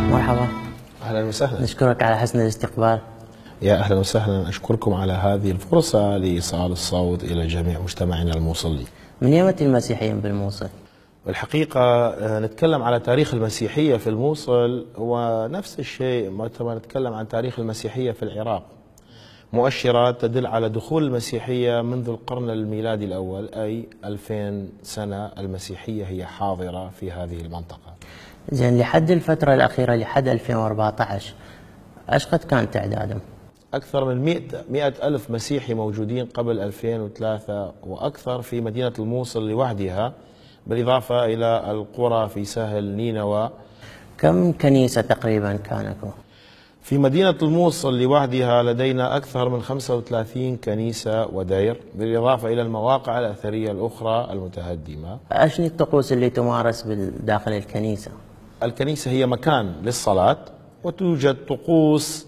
مرحبا. أهلا وسهلا. نشكرك على حسن الاستقبال. يا أهلا وسهلا، أشكركم على هذه الفرصة لإيصال الصوت إلى جميع مجتمعنا الموصلي. من يمة المسيحيين بالموصل؟ بالحقيقة نتكلم على تاريخ المسيحية في الموصل، ونفس الشيء ما نتكلم عن تاريخ المسيحية في العراق. مؤشرات تدل على دخول المسيحية منذ القرن الميلادي الأول، أي 2000 سنة المسيحية هي حاضرة في هذه المنطقة. زين، لحد الفترة الأخيرة لحد 2014 ايش قد كان تعدادهم؟ أكثر من 100 ألف مسيحي موجودين قبل 2003 وأكثر في مدينة الموصل لوحدها، بالإضافة إلى القرى في ساحل نينوى. كم كنيسة تقريبا كانوا؟ في مدينة الموصل لوحدها لدينا أكثر من 35 كنيسة ودير، بالإضافة إلى المواقع الأثرية الأخرى المتهدمة. أشني الطقوس اللي تمارس داخل الكنيسة؟ الكنيسة هي مكان للصلاة، وتوجد طقوس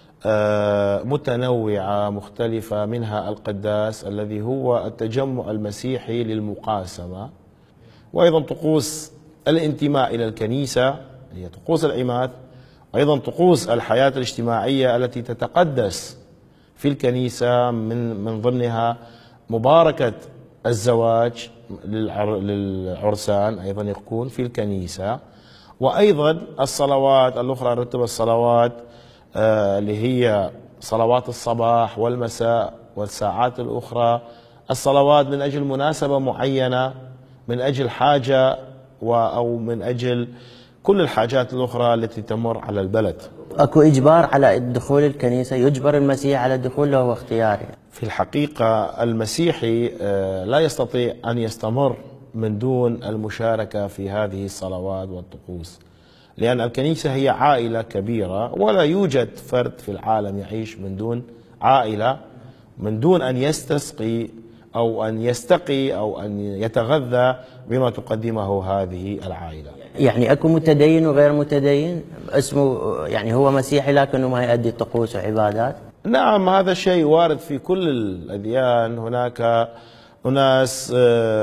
متنوعة مختلفة، منها القداس الذي هو التجمع المسيحي للمقاسمة، وأيضا طقوس الانتماء إلى الكنيسة هي طقوس العماد، أيضا طقوس الحياة الاجتماعية التي تتقدس في الكنيسة، من ضمنها مباركة الزواج للعرسان أيضا يكون في الكنيسة، وأيضا الصلوات الأخرى، رتب الصلوات اللي هي صلوات الصباح والمساء والساعات الأخرى، الصلوات من أجل مناسبة معينة، من أجل حاجة أو من أجل كل الحاجات الأخرى التي تمر على البلد. أكو إجبار على دخول الكنيسة؟ يجبر المسيح على الدخول له اختياري؟ في الحقيقة المسيحي لا يستطيع أن يستمر من دون المشاركة في هذه الصلوات والطقوس، لأن الكنيسة هي عائلة كبيرة، ولا يوجد فرد في العالم يعيش من دون عائلة، من دون أن يستسقي أو أن يستقي أو أن يتغذى بما تقدمه هذه العائلة. يعني أكو متدين وغير متدين اسمه يعني هو مسيحي لكنه ما يؤدي طقوس وعبادات؟ نعم، هذا الشيء وارد في كل الأديان. هناك أناس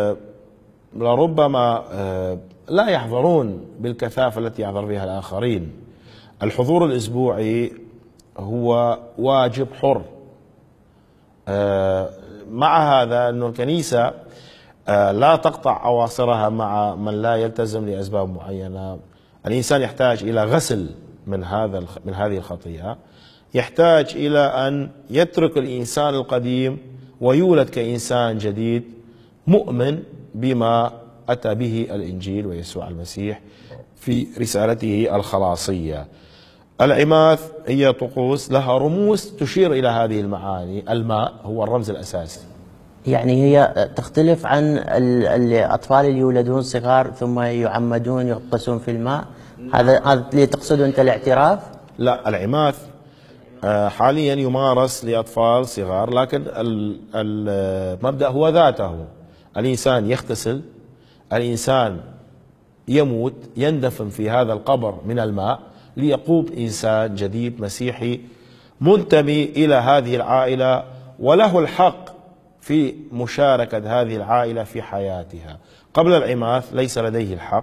لربما لا يحضرون بالكثافة التي يحضر بها الآخرين. الحضور الأسبوعي هو واجب حر. مع هذا أن الكنيسة لا تقطع أواصرها مع من لا يلتزم لأسباب معينة. الإنسان يحتاج إلى غسل من هذه الخطيئة، يحتاج إلى أن يترك الإنسان القديم ويولد كإنسان جديد مؤمن بما أتى به الإنجيل ويسوع المسيح في رسالته الخلاصية. العماث هي طقوس لها رموز تشير إلى هذه المعاني. الماء هو الرمز الأساسي. يعني هي تختلف عن الأطفال اللي يولدون صغار ثم يعمدون يغطسون في الماء، هذا اللي تقصده أنت الاعتراف؟ لا، العماث حاليا يمارس لأطفال صغار، لكن المبدأ هو ذاته. الإنسان يغتسل، الإنسان يموت، يندفن في هذا القبر من الماء ليقوم إنسان جديد مسيحي منتمي إلى هذه العائلة، وله الحق في مشاركة هذه العائلة في حياتها. قبل العماث ليس لديه الحق،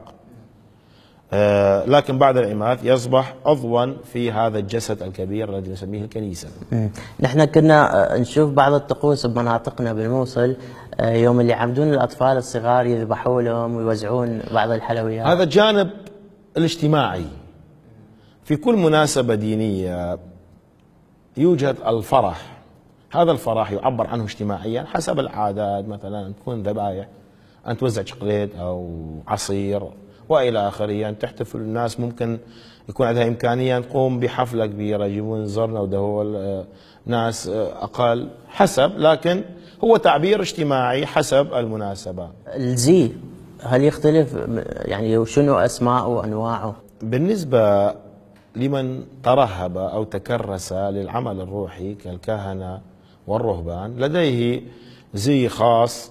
لكن بعد العماث يصبح عضوا في هذا الجسد الكبير الذي نسميه الكنيسة. نحن كنا نشوف بعض الطقوس بمناطقنا بالموصل، يوم اللي يعمدون الأطفال الصغار يذبحوا لهم ويوزعون بعض الحلويات. هذا الجانب الاجتماعي. في كل مناسبة دينية يوجد الفرح، هذا الفرح يعبر عنه اجتماعيا حسب العادات، مثلا تكون ذبائح، أن توزع شوكولات أو عصير وإلى آخره، أن تحتفل الناس، ممكن يكون عندها إمكانية أن تقوم بحفلة كبيرة، يجيبون زرنا ودهول ناس أقل حسب، لكن هو تعبير اجتماعي حسب المناسبة. الزي هل يختلف؟ يعني وشنو أسماءه وأنواعه؟ بالنسبة لمن ترهب أو تكرس للعمل الروحي كالكهنة والرهبان، لديه زي خاص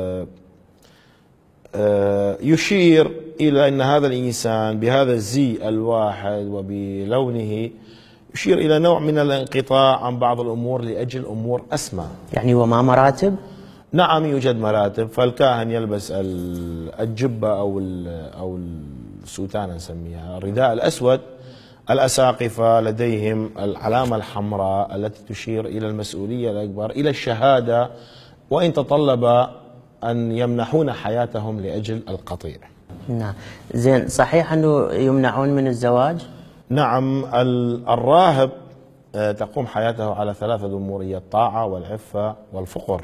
يشير إلى أن هذا الإنسان بهذا الزي الواحد وبلونه يشير إلى نوع من الانقطاع عن بعض الأمور لأجل أمور أسمى. يعني وما مراتب؟ نعم يوجد مراتب. فالكاهن يلبس الجبة أو السوتانة نسميها، الرداء الأسود الأساقفة لديهم العلامة الحمراء التي تشير إلى المسؤولية الأكبر، إلى الشهادة، وإن تطلب أن يمنحون حياتهم لأجل القطيع. نعم. زين، صحيح أنه يمنعون من الزواج؟ نعم، الراهب تقوم حياته على 3 أمور: هي الطاعة والعفة والفقر.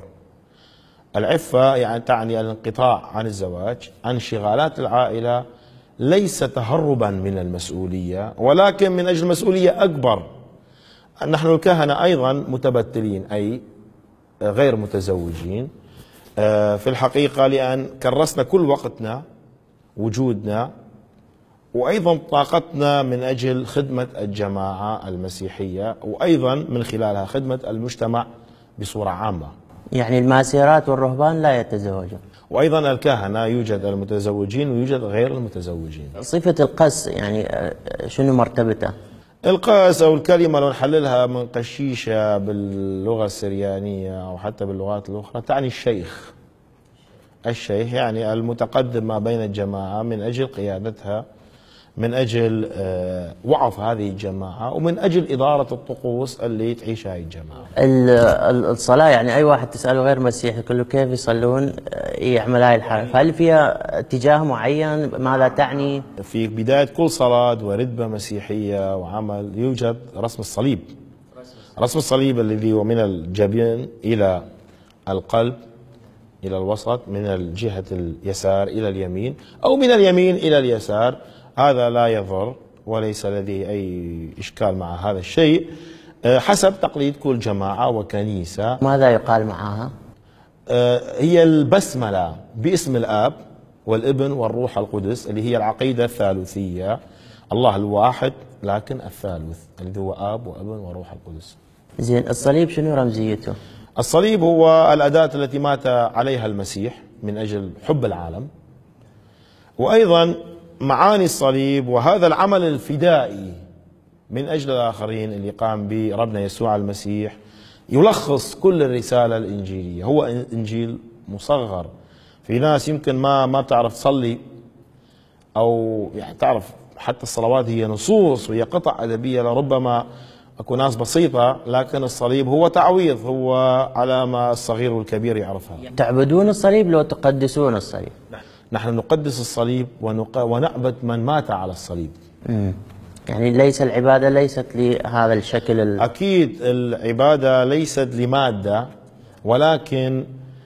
العفة يعني تعني الانقطاع عن الزواج، عن انشغالات العائلة، ليس تهربا من المسؤولية ولكن من أجل مسؤولية أكبر. نحن الكهنة أيضا متبتلين، أي غير متزوجين في الحقيقة، لأن كرسنا كل وقتنا، وجودنا، وأيضا طاقتنا من أجل خدمة الجماعة المسيحية، وأيضا من خلالها خدمة المجتمع بصورة عامة. يعني الماسيرات والرهبان لا يتزوجون؟ وأيضا الكهنة يوجد المتزوجين ويوجد غير المتزوجين. صفة القس يعني شنو مرتبته؟ القس أو الكلمة لو نحللها من قشيشة باللغة السريانية أو حتى باللغات الأخرى تعني الشيخ. الشيخ يعني المتقدم ما بين الجماعة من أجل قيادتها، من أجل وعظ هذه الجماعة، ومن أجل إدارة الطقوس اللي تعيشها هذه الجماعة. الصلاة يعني أي واحد تسأله غير مسيحي يقول له كيف يصلون يعمل هاي الحركة، هل فيها اتجاه معين؟ ماذا تعني؟ في بداية كل صلاة وردبة مسيحية وعمل يوجد رسم الصليب. رسم الصليب الذي هو من الجبين إلى القلب إلى الوسط، من الجهة اليسار إلى اليمين، أو من اليمين إلى اليسار. هذا لا يضر وليس لديه أي إشكال مع هذا الشيء، حسب تقليد كل جماعة وكنيسة. ماذا يقال معها؟ هي البسملة باسم الآب والابن والروح القدس، اللي هي العقيدة الثالوثية، الله الواحد لكن الثالث، الذي هو آب وابن وروح القدس. زين، الصليب شنو رمزيته؟ الصليب هو الأداة التي مات عليها المسيح من أجل حب العالم، وأيضا معاني الصليب وهذا العمل الفدائي من أجل الآخرين اللي قام به ربنا يسوع المسيح يلخص كل الرسالة الإنجيلية. هو إنجيل مصغر. في ناس يمكن ما بتعرف تصلي، أو يعني تعرف حتى الصلوات هي نصوص وهي قطع أدبية، لربما أكو ناس بسيطة، لكن الصليب هو تعويض، هو علامة الصغير والكبير يعرفها. تعبدون الصليب لو تقدسون الصليب؟ نحن نقدس الصليب ونعبد من مات على الصليب. يعني ليس العبادة ليست لهذا الشكل أكيد العبادة ليست لمادة، ولكن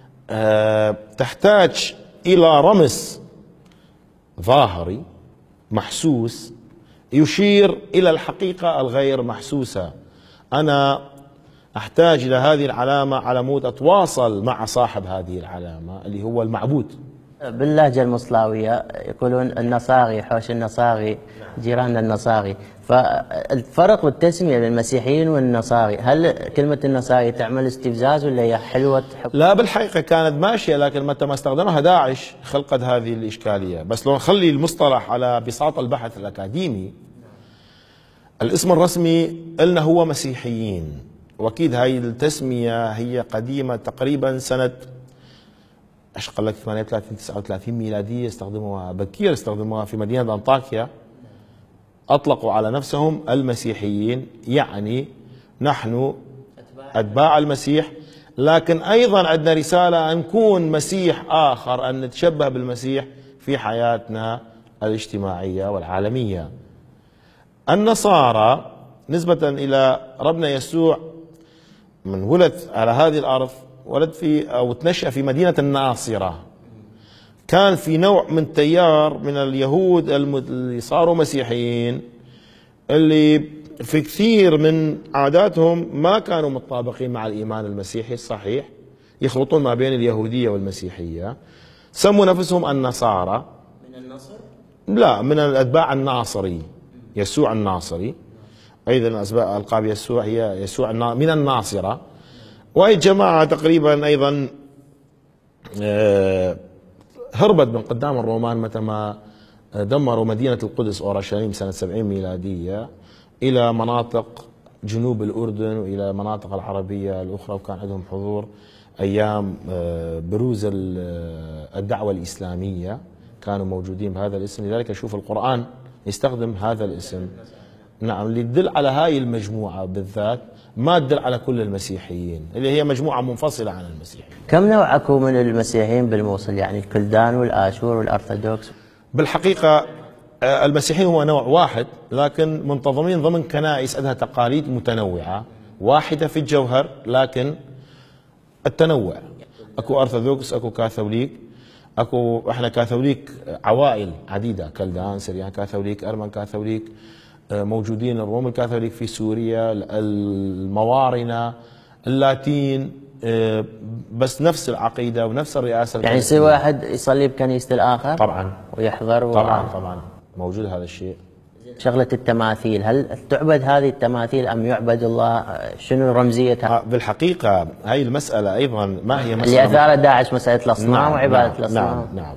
تحتاج إلى رمز ظاهري محسوس يشير إلى الحقيقة الغير محسوسة. أنا أحتاج إلى هذه العلامة على مود أتواصل مع صاحب هذه العلامة اللي هو المعبود. باللهجة المصلاوية يقولون النصاغي، حوش النصاغي، جيراننا النصاغي. فالفرق بالتسمية بين المسيحيين والنصاغي، هل كلمة النصاغي تعمل استفزاز ولا هي حلوة؟ لا، بالحقيقة كانت ماشية، لكن متى ما استخدمها داعش خلقت هذه الإشكالية. بس لو نخلي المصطلح على بساط البحث الأكاديمي، الاسم الرسمي لنا هو مسيحيين، وأكيد هاي التسمية هي قديمة تقريبا سنة ايش قال لك 38 39 ميلادية. استخدموها بكير، استخدموها في مدينة أنطاكيا، أطلقوا على نفسهم المسيحيين، يعني نحن أتباع المسيح، لكن أيضا عندنا رسالة أن نكون مسيح آخر، أن نتشبه بالمسيح في حياتنا الاجتماعية والعالمية. النصارى نسبة إلى ربنا يسوع من ولد على هذه الأرض، ولد في أو تنشأ في مدينة الناصرة، كان في نوع من تيار من اليهود اللي صاروا مسيحيين، اللي في كثير من عاداتهم ما كانوا متطابقين مع الإيمان المسيحي الصحيح، يخلطون ما بين اليهودية والمسيحية، سموا نفسهم النصارى. من النصر؟ لا، من الأتباع الناصري، يسوع الناصري. أيضا ألقاب يسوع هي يسوع من الناصرة. وهي جماعة تقريبا أيضا هربت من قدام الرومان متى ما دمروا مدينة القدس أورشليم سنة 70 ميلادية إلى مناطق جنوب الأردن وإلى مناطق العربية الأخرى، وكان عندهم حضور أيام بروز الدعوة الإسلامية، كانوا موجودين بهذا الاسم. لذلك أشوف القرآن يستخدم هذا الاسم نعم، اللي تدل على هاي المجموعة بالذات، ما تدل على كل المسيحيين، اللي هي مجموعة منفصلة عن المسيحيين. كم نوع اكو من المسيحيين بالموصل، يعني الكلدان والآشور والأرثوذكس؟ بالحقيقة المسيحيين هو نوع واحد، لكن منتظمين ضمن كنائس عندها تقاليد متنوعة، واحدة في الجوهر لكن التنوع. اكو ارثوذكس، اكو كاثوليك، احنا كاثوليك عوائل عديدة، كلدان، سريان كاثوليك، ارمن كاثوليك، موجودين الروم الكاثوليك في سوريا، الموارنة، اللاتين، بس نفس العقيدة ونفس الرئاسة. يعني يصير واحد يصلي بكنيسة الآخر طبعا ويحضر طبعا موجود هذا الشيء. شغلة التماثيل، هل تعبد هذه التماثيل أم يعبد الله؟ شنو رمزيتها؟ بالحقيقة هاي المسألة أيضا ما هي مسألة اللي أثارت داعش، مسألة الأصنام. نعم وعبادة الأصنام. نعم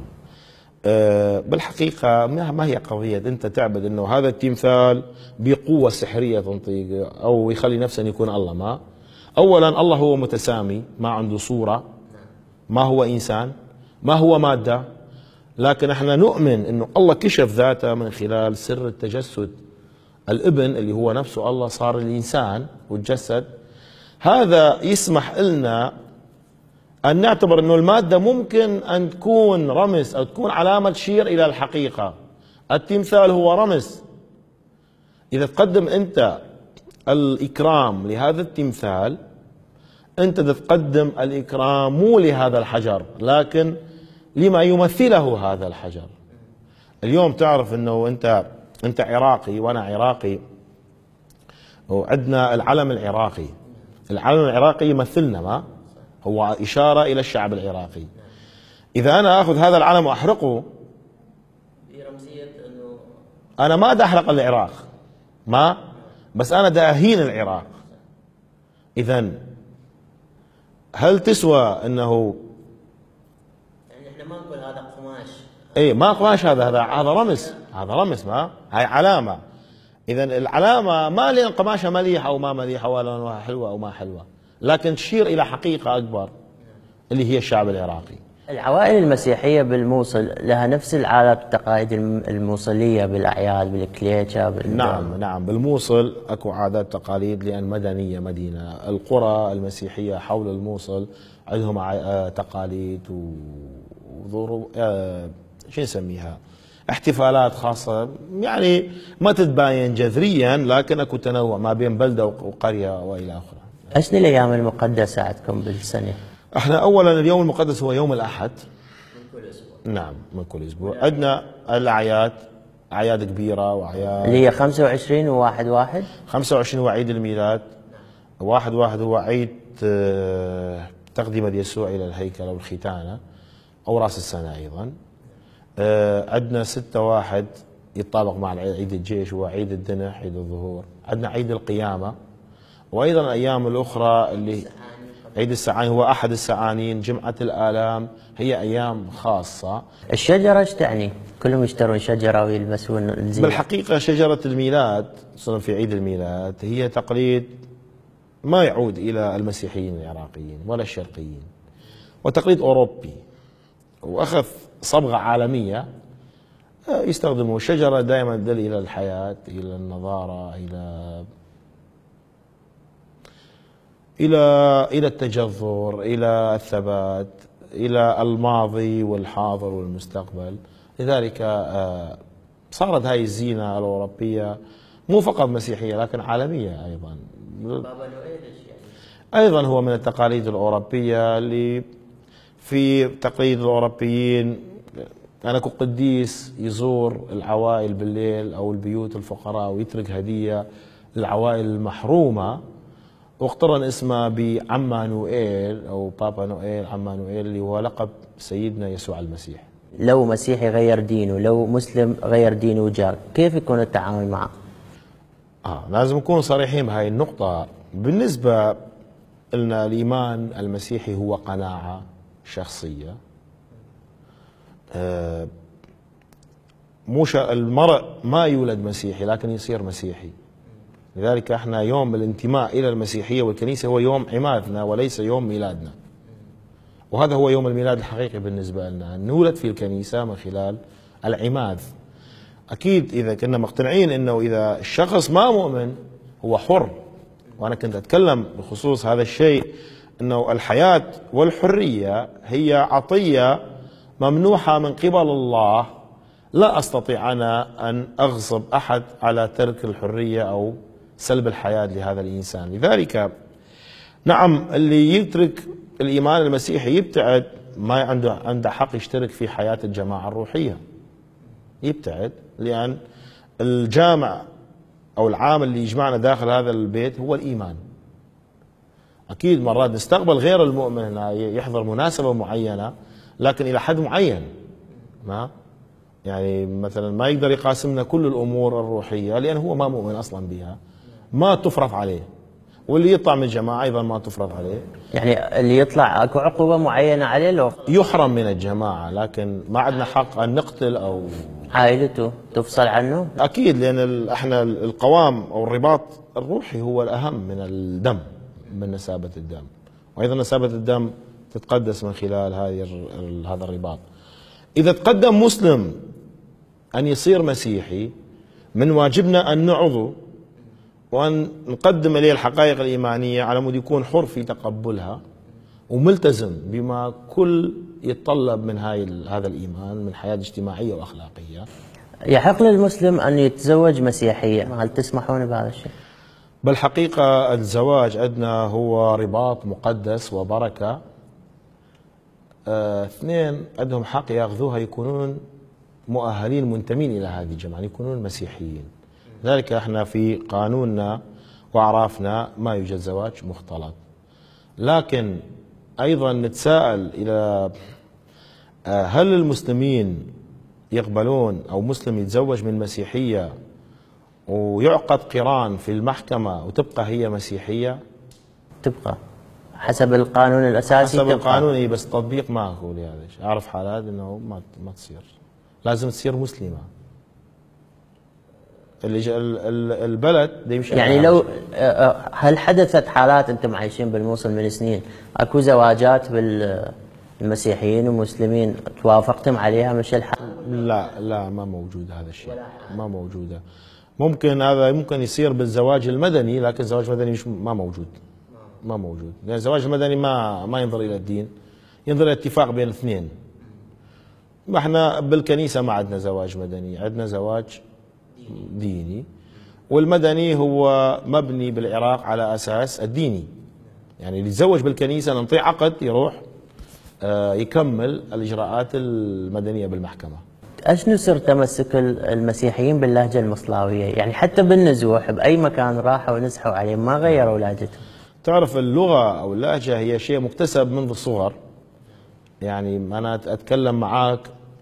بالحقيقة ما هي قضية أنت تعبد أنه هذا التمثال بقوة سحرية تنطيق أو يخلي نفسه أن يكون الله. ما أولا الله هو متسامي، ما عنده صورة، ما هو إنسان، ما هو مادة، لكن احنا نؤمن أنه الله كشف ذاته من خلال سر التجسد. الابن اللي هو نفسه الله صار الإنسان وتجسد. هذا يسمح لنا أن نعتبر أنه المادة ممكن أن تكون رمز أو تكون علامة تشير إلى الحقيقة. التمثال هو رمز. إذا تقدم أنت الإكرام لهذا التمثال، أنت تقدم الإكرام مو لهذا الحجر لكن لما يمثله هذا الحجر. اليوم تعرف أنه أنت عراقي وأنا عراقي، وعندنا العلم العراقي. العلم العراقي يمثلنا، ما هو إشارة إلى الشعب العراقي. إذا أنا أخذ هذا العلم وأحرقه، برمزية أنه أنا ما دا أحرق العراق، بس أنا دا أهين العراق. إذا هل تسوى أنه يعني إحنا ما نقول هذا قماش؟ إيه، ما قماش، هذا رمز، ما هاي علامة. إذا العلامة ما لأن قماشها مليحة أو ما مليحة، ولا لونها حلوة أو ما حلوة، لكن تشير إلى حقيقة أكبر اللي هي الشعب العراقي. العوائل المسيحية بالموصل لها نفس العادات والتقاليد الموصلية بالأعياد، بالكليتشة، نعم بالموصل أكو عادات تقاليد، لأن مدنية مدينة. القرى المسيحية حول الموصل عندهم تقاليد وظروف، شو نسميها، احتفالات خاصة، يعني ما تتباين جذريا، لكن اكو تنوع ما بين بلدة وقرية وإلى آخره. أشنو الأيام المقدسة عندكم بالسنة؟ احنا أولا اليوم المقدس هو يوم الأحد من كل أسبوع. نعم من كل أسبوع. عندنا الأعياد، أعياد كبيرة وأعياد اللي هي 25 و1/1. 25 هو عيد الميلاد، 1/1 هو عيد تقدمة يسوع إلى الهيكل أو الختانة أو رأس السنة أيضا. عندنا 6/1 يتطابق مع عيد الجيش، هو عيد الدنح، عيد الظهور. عندنا عيد القيامة، وأيضا الأيام الأخرى اللي عيد السعاني هو أحد السعانين، جمعة الآلام، هي أيام خاصة. الشجرة ايش تعني؟ كلهم يشترون شجرة ويلبسون الزينة. بالحقيقة شجرة الميلاد خصوصا في عيد الميلاد هي تقليد ما يعود إلى المسيحيين العراقيين ولا الشرقيين، وتقليد أوروبي، وأخذ صبغة عالمية. يستخدموا الشجرة دائما تدل إلى الحياة، إلى النضارة، إلى التجذر، إلى الثبات، إلى الماضي والحاضر والمستقبل. لذلك صارت هاي الزينة الأوروبية مو فقط مسيحية لكن عالمية أيضا. بابا نويل يعني؟ أيضا هو من التقاليد الأوروبية. اللي في تقليد الأوروبيين أنا قديس يزور العوائل بالليل أو البيوت الفقراء ويترك هدية للعوائل المحرومة، واقترن اسمه بعمانوئيل أو بابا نوئيل. عمانوئيل اللي هو لقب سيدنا يسوع المسيح. لو مسيحي غير دينه، لو مسلم غير دينه وجار، كيف يكون التعامل معه؟ لازم نكون صريحين بهاي النقطة. بالنسبة لنا الإيمان المسيحي هو قناعة شخصية. المرء ما يولد مسيحي لكن يصير مسيحي. لذلك احنا يوم الانتماء إلى المسيحية والكنيسة هو يوم عمادنا وليس يوم ميلادنا، وهذا هو يوم الميلاد الحقيقي بالنسبة لنا، أن نولد في الكنيسة من خلال العماد. أكيد إذا كنا مقتنعين أنه إذا الشخص ما مؤمن هو حر، وأنا كنت أتكلم بخصوص هذا الشيء، أنه الحياة والحرية هي عطية ممنوحة من قبل الله، لا أستطيع أنا أن أغصب أحد على ترك الحرية أو سلب الحياة لهذا الإنسان. لذلك نعم، اللي يترك الإيمان المسيحي يبتعد، ما عنده حق يشترك في حياة الجماعة الروحية، يبتعد، لأن الجامع أو العامل اللي يجمعنا داخل هذا البيت هو الإيمان. أكيد مرات نستقبل غير المؤمن هنا يحضر مناسبة معينة، لكن إلى حد معين، ما يعني مثلا ما يقدر يقاسمنا كل الأمور الروحية، لأن هو ما مؤمن أصلا بها، ما تفرض عليه. واللي يطلع من الجماعة أيضا ما تفرض عليه، يعني اللي يطلع أكو عقوبة معينة عليه لو يحرم من الجماعة، لكن ما عندنا حق أن نقتل أو عائلته تفصل عنه. أكيد، لأن احنا القوام أو الرباط الروحي هو الأهم من الدم، من نسابة الدم، وأيضا نسابة الدم تتقدس من خلال هذا الرباط. إذا تقدم مسلم أن يصير مسيحي، من واجبنا أن نعظه وأن نقدم إليه الحقائق الإيمانية على مود يكون حر في تقبلها وملتزم بما كل يتطلب من هذا الإيمان من حياة اجتماعية وأخلاقية. يحق للمسلم أن يتزوج مسيحية، هل تسمحون بهذا الشيء؟ بالحقيقة الزواج عندنا هو رباط مقدس وبركة، اثنين عندهم حق ياخذوها يكونون مؤهلين منتمين إلى هذه الجماعة، يكونون مسيحيين. لذلك احنا في قانوننا وأعرافنا ما يوجد زواج مختلط. لكن أيضا نتساءل إلى هل المسلمين يقبلون أو مسلم يتزوج من مسيحية ويعقد قران في المحكمة وتبقى هي مسيحية؟ تبقى حسب القانون الأساسي، حسب القانون، بس تطبيق ما هو لهذا الشيء. أعرف حالات أنه ما تصير، لازم تصير مسلمة. البلد يمشي يعني لو هل حدثت حالات انتم عايشين بالموصل من سنين اكو زواجات بالمسيحيين والمسلمين توافقتم عليها مش الحال؟ لا ما موجود هذا الشيء، ما موجوده. ممكن يصير بالزواج المدني، لكن الزواج المدني ما موجود، ما موجود، لان الزواج المدني ما ينظر الى الدين، ينظر الى اتفاق بين الاثنين. احنا بالكنيسه ما عندنا زواج مدني، عندنا زواج ديني، والمدني هو مبني بالعراق على أساس الديني. يعني اللي يتزوج بالكنيسة ننطيه عقد يروح يكمل الإجراءات المدنية بالمحكمة. أشنو سر تمسك المسيحيين باللهجة المصلاوية؟ يعني حتى بالنزوح بأي مكان راحوا ونزحوا عليه ما غيروا لهجتهم. تعرف اللغة أو اللهجة هي شيء مكتسب منذ الصغر. يعني أنا أتكلم معاك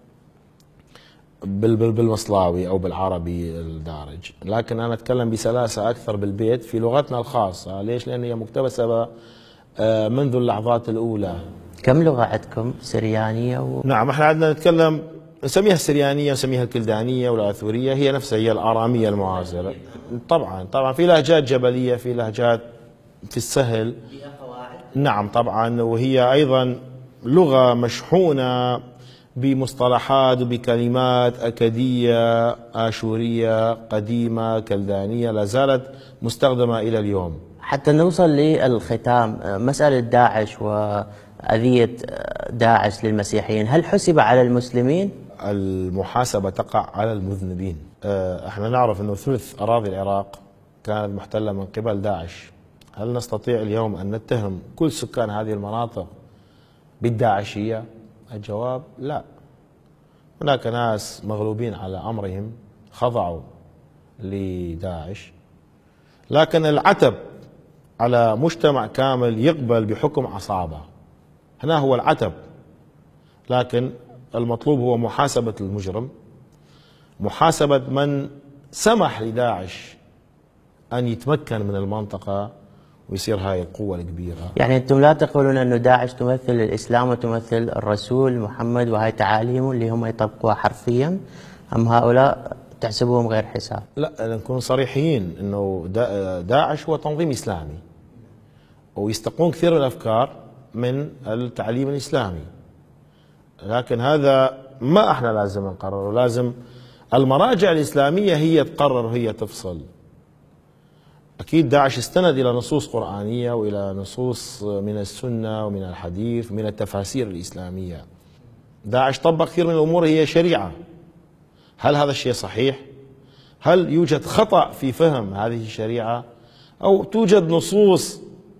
بالمصلاوي أو بالعربي الدارج، لكن أنا أتكلم بسلاسة أكثر بالبيت في لغتنا الخاصة. ليش؟ لأن هي مكتسبة منذ اللحظات الأولى. كم لغة عندكم سريانية نعم، احنا عندنا نتكلم نسميها السريانية، نسميها الكلدانية والآثورية، هي نفسها هي الآرامية المعاصرة. طبعا في لهجات جبلية، في لهجات في السهل. نعم طبعا، وهي أيضا لغة مشحونة بمصطلحات وبكلمات أكدية آشورية قديمة كلدانية لا زالت مستخدمة إلى اليوم. حتى نوصل للختام، مسألة داعش وأذية داعش للمسيحيين، هل حسب على المسلمين؟ المحاسبة تقع على المذنبين. احنا نعرف أنه ثلث أراضي العراق كانت محتلة من قبل داعش. هل نستطيع اليوم أن نتهم كل سكان هذه المناطق بالداعشية؟ الجواب لا. هناك ناس مغلوبين على أمرهم خضعوا لداعش، لكن العتب على مجتمع كامل يقبل بحكم عصابة، هنا هو العتب. لكن المطلوب هو محاسبة المجرم، محاسبة من سمح لداعش أن يتمكن من المنطقة ويصير هاي القوة الكبيرة. يعني أنتم لا تقولون أنه داعش تمثل الإسلام وتمثل الرسول محمد وهاي تعاليمه اللي هم يطبقوها حرفيا، أم هؤلاء تحسبوهم غير حساب؟ لا، نكون صريحين أنه داعش هو تنظيم إسلامي ويستقون كثير من الأفكار من التعليم الإسلامي، لكن هذا ما احنا لازم نقرره. لازم المراجع الإسلامية هي تقرر، هي تفصل. أكيد داعش استند إلى نصوص قرآنية وإلى نصوص من السنة ومن الحديث ومن التفاسير الإسلامية. داعش طبق كثير من الأمور هي شريعة. هل هذا الشيء صحيح؟ هل يوجد خطأ في فهم هذه الشريعة؟ أو توجد نصوص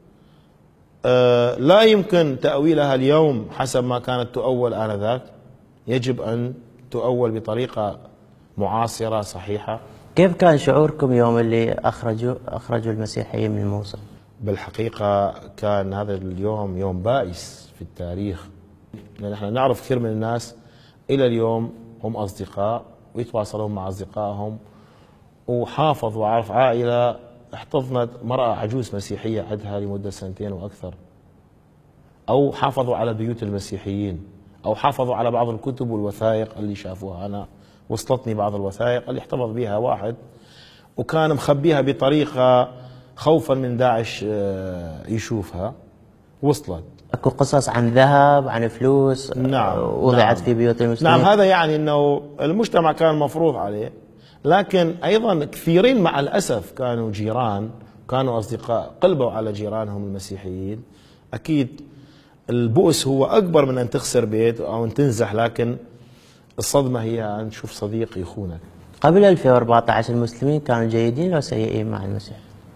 لا يمكن تأويلها اليوم حسب ما كانت تؤول آنذاك، يجب أن تؤول بطريقة معاصرة صحيحة. كيف كان شعوركم يوم اللي أخرجوا المسيحيين من الموصل؟ بالحقيقة كان هذا اليوم يوم بائس في التاريخ، لأن احنا نعرف كثير من الناس إلى اليوم هم أصدقاء ويتواصلون مع أصدقائهم، وحافظوا. أعرف عائلة احتضنت مرأة عجوز مسيحية عندها لمدة 2 وأكثر، أو حافظوا على بيوت المسيحيين، أو حافظوا على بعض الكتب والوثائق اللي شافوها. أنا وصلتني بعض الوثائق اللي احتفظ بها واحد وكان مخبيها بطريقة خوفا من داعش يشوفها. وصلت. اكو قصص عن ذهب، عن فلوس. نعم. وضعت في بيوت المسلمين. نعم، هذا يعني أنه المجتمع كان مفروض عليه. لكن أيضا كثيرين مع الأسف كانوا جيران، كانوا أصدقاء، قلبوا على جيرانهم المسيحيين. أكيد البؤس هو أكبر من أن تخسر بيت أو أن تنزح، لكن الصدمة هي أن تشوف صديق يخونك. قبل 2014 المسلمين كانوا جيدين أو سيئين مع المسيح؟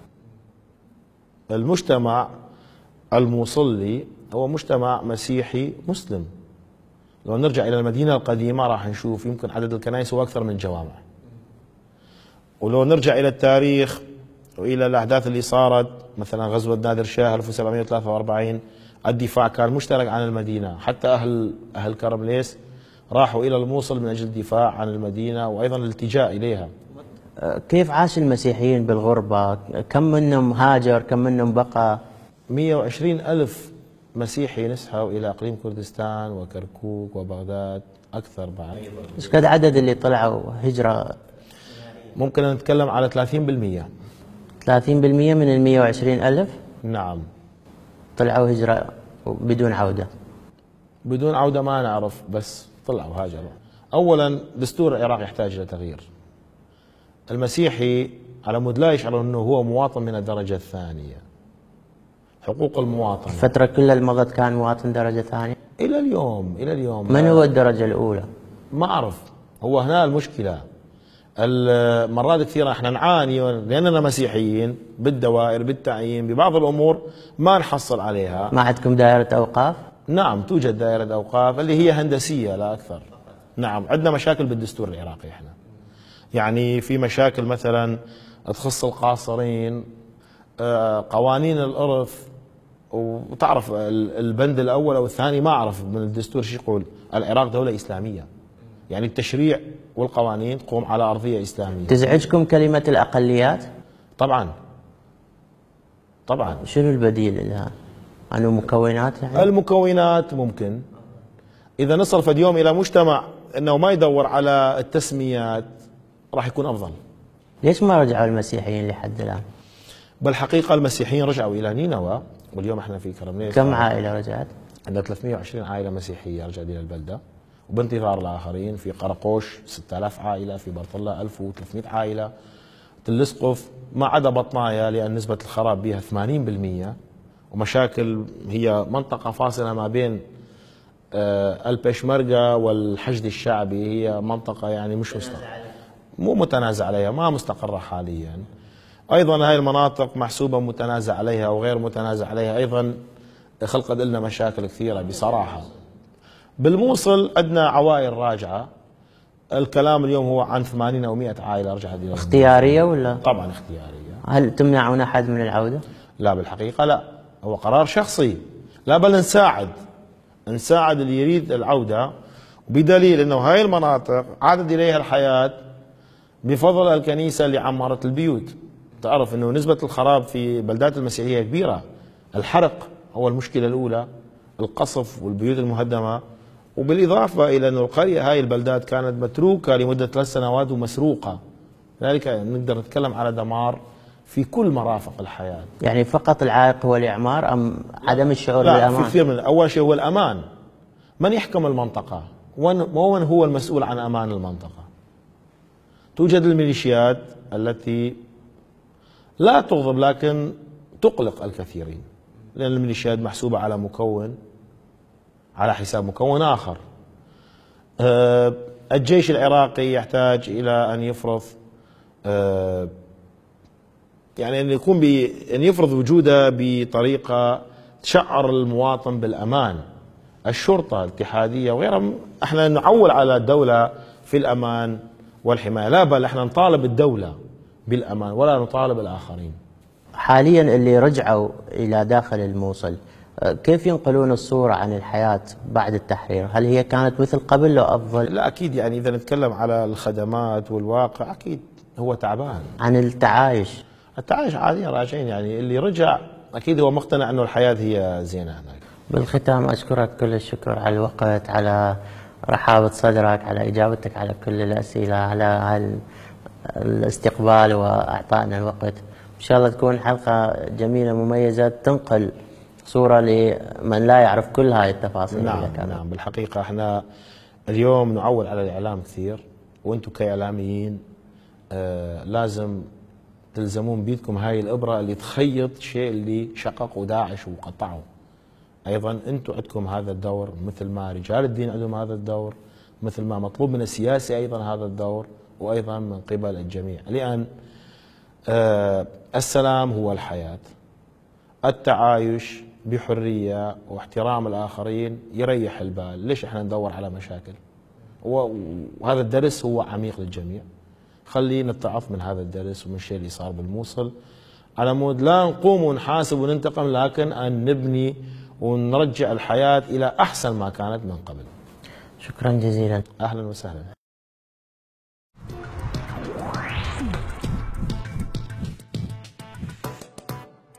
المجتمع الموصلي هو مجتمع مسيحي مسلم. لو نرجع إلى المدينة القديمة راح نشوف يمكن عدد الكنائس هو أكثر من الجوامع. ولو نرجع إلى التاريخ وإلى الأحداث اللي صارت، مثلا غزوة نادر شاه 1743، الدفاع كان مشترك عن المدينة. حتى أهل كرمليس راحوا إلى الموصل من أجل الدفاع عن المدينة وأيضا الالتجاء إليها. كيف عاش المسيحيين بالغربة؟ كم منهم هاجر؟ كم منهم بقى؟ 120 ألف مسيحي نسحوا إلى إقليم كردستان وكركوك وبغداد، أكثر بعد. إيش قد عدد اللي طلعوا هجرة؟ ممكن نتكلم على 30%. 30% من 120 ألف؟ نعم. طلعوا هجرة بدون عودة؟ بدون عودة ما نعرف، بس طلعوا هاجروا. أولا دستور العراق يحتاج إلى تغيير. المسيحي على مود لا يشعر أنه هو مواطن من الدرجة الثانية. حقوق المواطن الفترة كلها المضت كان مواطن درجة ثانية؟ إلى اليوم من هو الدرجة الأولى؟ ما أعرف. هو هنا المشكلة. المرات كثيرة احنا نعاني لأننا مسيحيين بالدوائر، بالتعيين، ببعض الأمور ما نحصل عليها. ما عندكم دائرة أوقاف؟ نعم، توجد دائرة أوقاف اللي هي هندسية لا أكثر. نعم، عندنا مشاكل بالدستور العراقي احنا. يعني في مشاكل مثلا تخص القاصرين، قوانين الإرث. وتعرف البند الأول أو الثاني ما أعرف من الدستور شو يقول. العراق دولة إسلامية، يعني التشريع والقوانين تقوم على أرضية إسلامية. تزعجكم كلمة الأقليات؟ طبعا. شنو البديل لها؟ أنه مكونات يعني؟ المكونات ممكن إذا نصل في اليوم إلى مجتمع أنه ما يدور على التسميات راح يكون أفضل. ليش ما رجعوا المسيحيين لحد الآن؟ بالحقيقة المسيحيين رجعوا إلى نينوى، واليوم احنا في كرمليس. كم عائلة رجعت؟ عندنا 320 عائلة مسيحية رجعت إلى البلدة، وبانتظار الآخرين. في قرقوش 6000 عائلة، في برطلة 1300 عائلة، تلسقف ما عدا بطنايا لأن نسبة الخراب بها 80%، ومشاكل. هي منطقة فاصلة ما بين البشمركة والحشد الشعبي. هي منطقة يعني مش مو متنازع عليها، ما مستقرة حاليا. أيضا هاي المناطق محسوبة متنازع عليها أو غير متنازع عليها، أيضا خلقت لنا مشاكل كثيرة بصراحة. بالموصل عندنا عوائل راجعة. الكلام اليوم هو عن 80 أو 100 عائلة رجعت إلى اختيارية ولا؟ طبعا اختيارية. هل تمنعون أحد من العودة؟ لا بالحقيقة لا، هو قرار شخصي. لا بل نساعد اللي يريد العودة، بدليل أنه هاي المناطق عادت إليها الحياة بفضل الكنيسة اللي عمرت البيوت. تعرف أنه نسبة الخراب في بلدات المسيحية كبيرة. الحرق هو المشكلة الأولى، القصف والبيوت المهدمة، وبالإضافة إلى أن القرية هاي البلدات كانت متروكة لمدة 3 سنوات ومسروقة. لذلك نقدر نتكلم على دمار في كل مرافق الحياة. يعني فقط العائق هو الإعمار أم عدم الشعور بالأمان؟ بالأمان؟ في كثير من. أول شيء هو الأمان. من يحكم المنطقة؟ ومن هو المسؤول عن أمان المنطقة؟ توجد الميليشيات التي لا تغضب لكن تقلق الكثيرين، لأن الميليشيات محسوبة على مكون على حساب مكون آخر. الجيش العراقي يحتاج إلى أن يفرض يعني أن يفرض وجوده بطريقة تشعر المواطن بالأمان. الشرطة الاتحادية وغيرها، احنا نعول على الدولة في الأمان والحماية، لا بل احنا نطالب الدولة بالأمان ولا نطالب الآخرين. حاليا اللي رجعوا إلى داخل الموصل كيف ينقلون الصورة عن الحياة بعد التحرير؟ هل هي كانت مثل قبل لو أفضل؟ لا أكيد، يعني إذا نتكلم على الخدمات والواقع أكيد هو تعبان. عن التعايش عادي راجعين، يعني اللي رجع أكيد هو مقتنع أنه الحياة هي زينة هناك. بالختام أشكرك كل الشكر على الوقت، على رحابة صدرك، على إجابتك على كل الأسئلة، على الاستقبال وإعطائنا الوقت. إن شاء الله تكون حلقة جميلة مميزة تنقل صورة لمن لا يعرف كل هاي التفاصيل. نعم بالحقيقة احنا اليوم نعول على الإعلام كثير، وأنتم كإعلاميين لازم تلزمون بيدكم هاي الإبرة اللي تخيط شيء اللي شققوا داعش وقطعوا. أيضا أنتم عندكم هذا الدور، مثل ما رجال الدين عندهم هذا الدور، مثل ما مطلوب من السياسي أيضا هذا الدور، وأيضا من قبل الجميع، لأن السلام هو الحياة. التعايش بحرية واحترام الآخرين يريح البال. ليش احنا ندور على مشاكل؟ وهذا الدرس هو عميق للجميع. خلينا نتعظ من هذا الدرس ومن الشيء اللي صار بالموصل، على مود لا نقوم ونحاسب وننتقم، لكن أن نبني ونرجع الحياة إلى أحسن ما كانت من قبل. شكرا جزيلا. أهلا وسهلا.